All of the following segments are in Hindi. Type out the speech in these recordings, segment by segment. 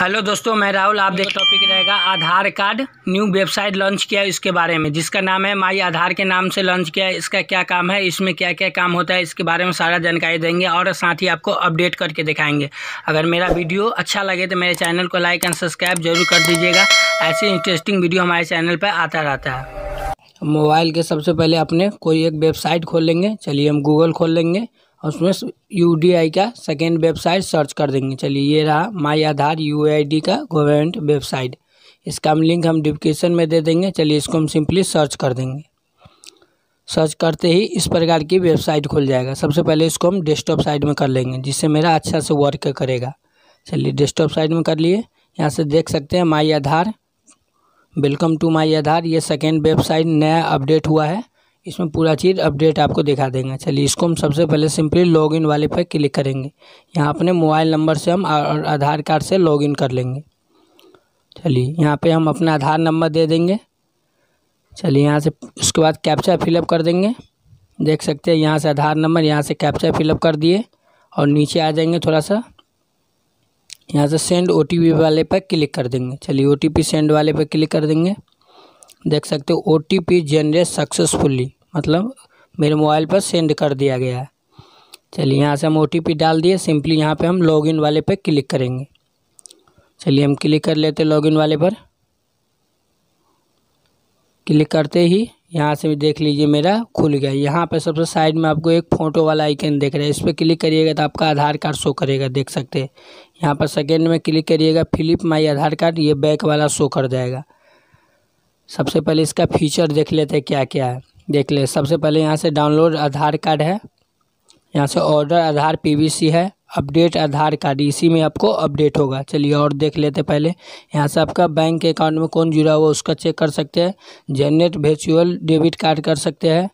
हेलो दोस्तों, मैं राहुल। आप देख टॉपिक रहेगा Aadhaar card new website launch किया है इसके बारे में, जिसका नाम है माई आधार के नाम से लॉन्च किया है। इसका क्या काम है, इसमें क्या क्या काम होता है, इसके बारे में सारा जानकारी देंगे और साथ ही आपको अपडेट करके दिखाएंगे। अगर मेरा वीडियो अच्छा लगे तो मेरे चैनल को लाइक एंड सब्सक्राइब जरूर कर दीजिएगा। ऐसी इंटरेस्टिंग वीडियो हमारे चैनल पर आता रहता है। मोबाइल के सबसे पहले अपने कोई एक वेबसाइट खोल लेंगे। चलिए हम गूगल खोल लेंगे और उसमें UID का सेकेंड वेबसाइट सर्च कर देंगे। चलिए ये रहा माई आधार UID का गवर्नमेंट वेबसाइट। इसका हम लिंक डिस्क्रिप्शन में दे देंगे। चलिए इसको हम सिंपली सर्च कर देंगे। सर्च करते ही इस प्रकार की वेबसाइट खुल जाएगा। सबसे पहले इसको हम डेस्कटॉप साइड में कर लेंगे, जिससे मेरा अच्छा से वर्क करेगा। चलिए डेस्कटॉप साइड में कर लिए। यहाँ से देख सकते हैं माई आधार, वेलकम टू माई आधार। ये सेकेंड वेबसाइट नया अपडेट हुआ है, इसमें पूरा चीज़ अपडेट आपको दिखा देंगे। चलिए इसको हम सबसे पहले सिंपली लॉगिन वाले पर क्लिक करेंगे। यहाँ अपने मोबाइल नंबर से हम और आधार कार्ड से लॉगिन कर लेंगे। चलिए यहाँ पे हम अपना आधार नंबर दे देंगे। चलिए यहाँ से उसके बाद कैप्चा फिलअप कर देंगे। देख सकते हैं यहाँ से आधार नंबर, यहाँ से कैप्चा फिलअप कर दिए और नीचे आ जाएंगे थोड़ा सा। यहाँ से सेंड OTP वाले पर क्लिक कर देंगे। चलिए OTP सेंड वाले पर क्लिक कर देंगे। देख सकते हो OTP जनरेट सक्सेसफुली, मतलब मेरे मोबाइल पर सेंड कर दिया गया है। चलिए यहाँ से हम OTP डाल दिए। सिंपली यहाँ पे हम लॉगिन वाले पे क्लिक करेंगे। चलिए हम क्लिक कर लेते लॉगिन वाले पर। क्लिक करते ही यहाँ से देख लीजिए मेरा खुल गया। यहाँ पे सबसे साइड में आपको एक फ़ोटो वाला आइकन दिख रहा है, इस पर क्लिक करिएगा तो आपका आधार कार्ड शो करेगा। देख सकते हैं यहाँ पर सेकेंड में क्लिक करिएगा, फिलिप माई आधार कार्ड, ये बैक वाला शो कर जाएगा। सबसे पहले इसका फीचर देख लेते हैं क्या क्या है। देख ले, सबसे पहले यहाँ से डाउनलोड आधार कार्ड है, यहाँ से ऑर्डर आधार PVC है, अपडेट आधार कार्ड, इसी में आपको अपडेट होगा। चलिए और देख लेते पहले। यहाँ से आपका बैंक के अकाउंट में कौन जुड़ा हुआ उसका चेक कर सकते हैं। जनरेट वर्चुअल डेबिट कार्ड कर सकते हैं,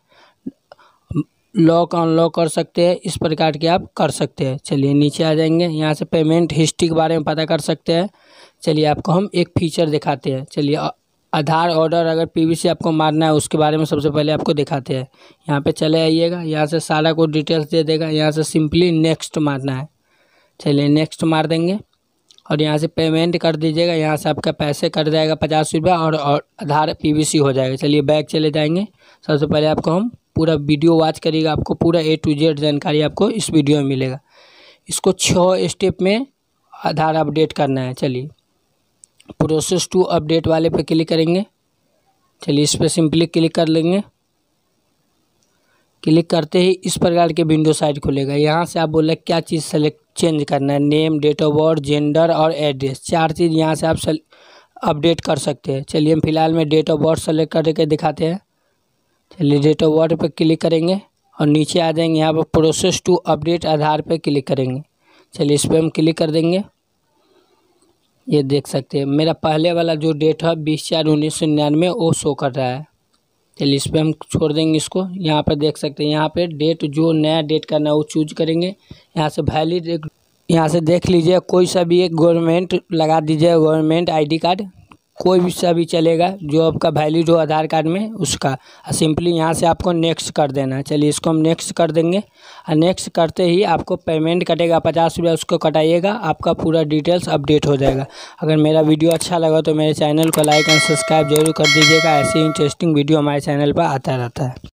लॉक अनलॉक कर सकते हैं, इस प्रकार के आप कर सकते हैं। चलिए नीचे आ जाएंगे। यहाँ से पेमेंट हिस्ट्री के बारे में पता कर सकते हैं। चलिए आपको हम एक फीचर दिखाते हैं। चलिए आधार ऑर्डर अगर PVC आपको मारना है उसके बारे में सबसे पहले आपको दिखाते हैं। यहाँ पे चले आइएगा, यहाँ से सारा कुछ डिटेल्स दे देगा। यहाँ से सिंपली नेक्स्ट मारना है। चलिए नेक्स्ट मार देंगे और यहाँ से पेमेंट कर दीजिएगा। यहाँ से आपका पैसे कट जाएगा 50 रुपया और आधार PVC हो जाएगा। चलिए बैक चले जाएंगे। सबसे पहले आपको हम पूरा वीडियो वॉच करिएगा, आपको पूरा A to Z जानकारी आपको इस वीडियो में मिलेगा। इसको 6 स्टेप में आधार अपडेट करना है। चलिए प्रोसेस टू अपडेट वाले पे क्लिक करेंगे। चलिए इस पर सिंपली क्लिक कर लेंगे। क्लिक करते ही इस प्रकार के विंडो साइट खुलेगा। यहाँ से आप बोले क्या चीज़ सेलेक्ट चेंज करना है, name, date of birth, gender और एड्रेस, 4 चीज़ यहाँ से आप अपडेट कर सकते हैं। चलिए हम फिलहाल में डेट ऑफ बर्थ सेलेक्ट करके दिखाते हैं। चलिए डेट ऑफ बर्थ पर क्लिक करेंगे और नीचे आ जाएंगे। यहाँ पर प्रोसेस टू अपडेट आधार पर क्लिक करेंगे। चलिए इस पर हम क्लिक कर देंगे। ये देख सकते हैं मेरा पहले वाला जो डेट है 20/4/1999 वो शो कर रहा है। चलिए इस पर हम छोड़ देंगे इसको। यहाँ पर देख सकते हैं यहाँ पे डेट जो नया डेट करना है वो चूज करेंगे। यहाँ से वैलिड, यहाँ से देख लीजिए कोई सा भी एक गवर्नमेंट लगा दीजिए, गवर्नमेंट ID कार्ड कोई भी सा भी चलेगा जो आपका वैलिड हो आधार कार्ड में उसका। सिंपली यहाँ से आपको नेक्स्ट कर देना है। चलिए इसको हम नेक्स्ट कर देंगे और नेक्स्ट करते ही आपको पेमेंट कटेगा 50 रुपया, उसको कटाइएगा, आपका पूरा डिटेल्स अपडेट हो जाएगा। अगर मेरा वीडियो अच्छा लगा तो मेरे चैनल को लाइक एंड सब्सक्राइब जरूर कर दीजिएगा। ऐसी इंटरेस्टिंग वीडियो हमारे चैनल पर आता रहता है।